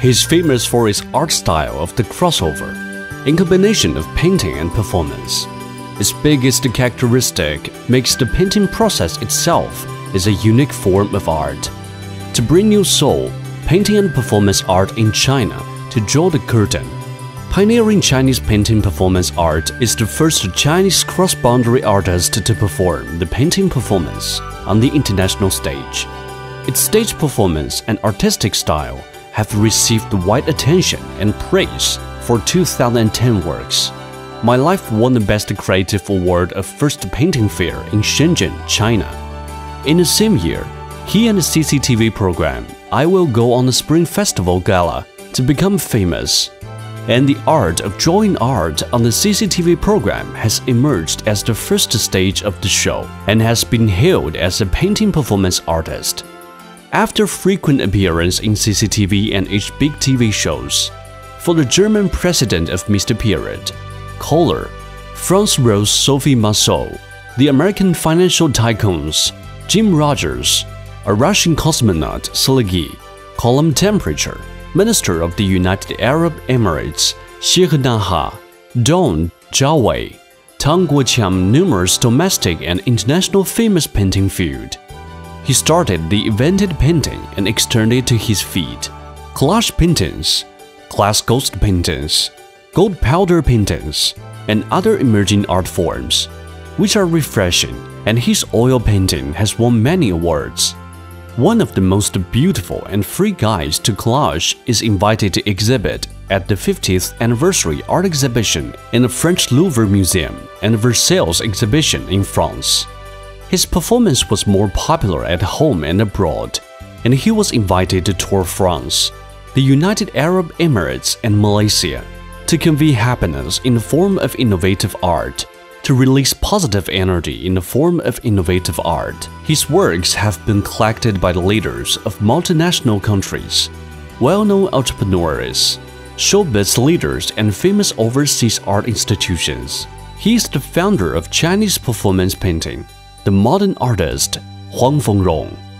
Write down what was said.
He is famous for his art style of the crossover, in combination of painting and performance. Its biggest characteristic makes the painting process itself is a unique form of art. To bring new soul, painting and performance art in China to draw the curtain. Pioneering Chinese painting performance art is the first Chinese cross-boundary artist to perform the painting performance on the international stage. Its stage performance and artistic style have received wide attention and praise for 2010 works. My Life won the Best Creative Award of First Painting Fair in Shenzhen, China. In the same year, he and the CCTV program I Will Go on the Spring Festival Gala to become famous. And the art of drawing art on the CCTV program has emerged as the first stage of the show and has been hailed as a painting performance artist. After frequent appearance in CCTV and big TV shows, for the German president of Mr. Period, Kohler, France Rose Sophie Massot, the American financial tycoons, Jim Rogers, a Russian cosmonaut Sergei, column temperature, Minister of the United Arab Emirates, Shehernaha, Dong Zhaowei, Tang Guoqiang numerous domestic and international famous painting field. He started the invented painting and extended to his feet. Collage paintings, glass ghost paintings, gold powder paintings, and other emerging art forms, which are refreshing, and his oil painting has won many awards. One of the most beautiful and free guides to collage is invited to exhibit at the 50th anniversary art exhibition in the French Louvre Museum and Versailles exhibition in France. His performance was more popular at home and abroad, and he was invited to tour France, the United Arab Emirates, and Malaysia to convey happiness in the form of innovative art, to release positive energy in the form of innovative art. His works have been collected by the leaders of multinational countries, well-known entrepreneurs, showbiz leaders, and famous overseas art institutions. He is the founder of Chinese performance painting, the modern artist Huang Fengrong.